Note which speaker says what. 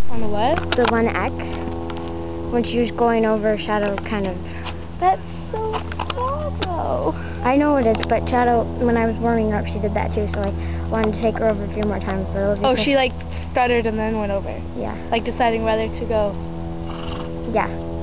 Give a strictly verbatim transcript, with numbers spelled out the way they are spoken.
Speaker 1: On the what?
Speaker 2: The one X. When she was going over, Shadow kind of...
Speaker 1: That's so sad, though.
Speaker 2: I know it is, but Shadow, when I was warming her up, she did that too, so I wanted to take her over a few more times. But Olivia
Speaker 1: Oh,
Speaker 2: said-
Speaker 1: she like stuttered and then went over.
Speaker 2: Yeah.
Speaker 1: Like deciding whether to go.
Speaker 2: Yeah.